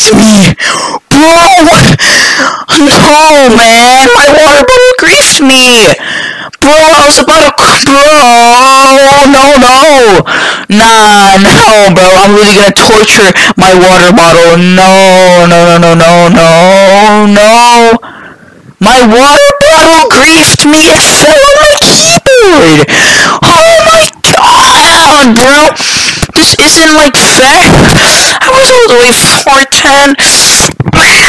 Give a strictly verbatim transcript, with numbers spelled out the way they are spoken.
greased me! Bro! No, man! My water bottle greased me! Bro, I was about to... Bro! No, no! Nah, no, bro. I'm really gonna torture my water bottle. No, no, no, no, no, no, no! My water bottle greased me! It fell on my keyboard! Oh my god, bro! This isn't like fair! I was all the way four ten.